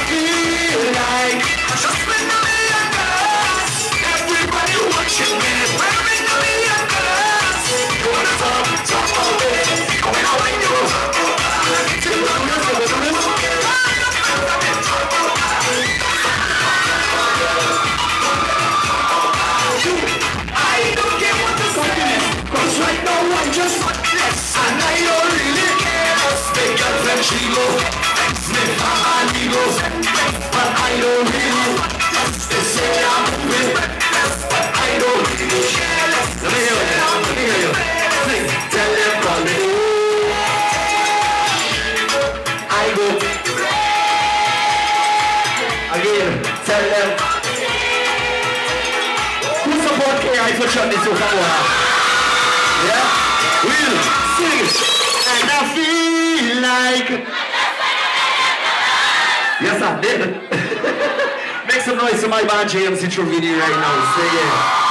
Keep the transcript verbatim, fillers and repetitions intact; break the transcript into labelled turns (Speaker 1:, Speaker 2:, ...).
Speaker 1: feel like I just win a million dollars. Everybody watching me, wearing a million dollars. You wanna talk, talk all day. Going out when you I don't care what the say, cause right now I'm just Wotless, and I don't really care. Stay girlfriend, she go sniff and he goes, but I don't really. They say I'm with Wotless, but I don't really care. Let me hear you, let me hear you. Sing, tell them all the I go again, tell them who support K I for shut this over. Yeah? We'll sing it. And I feel like yes I did. Make some noise to my man James intro video right now. Say it.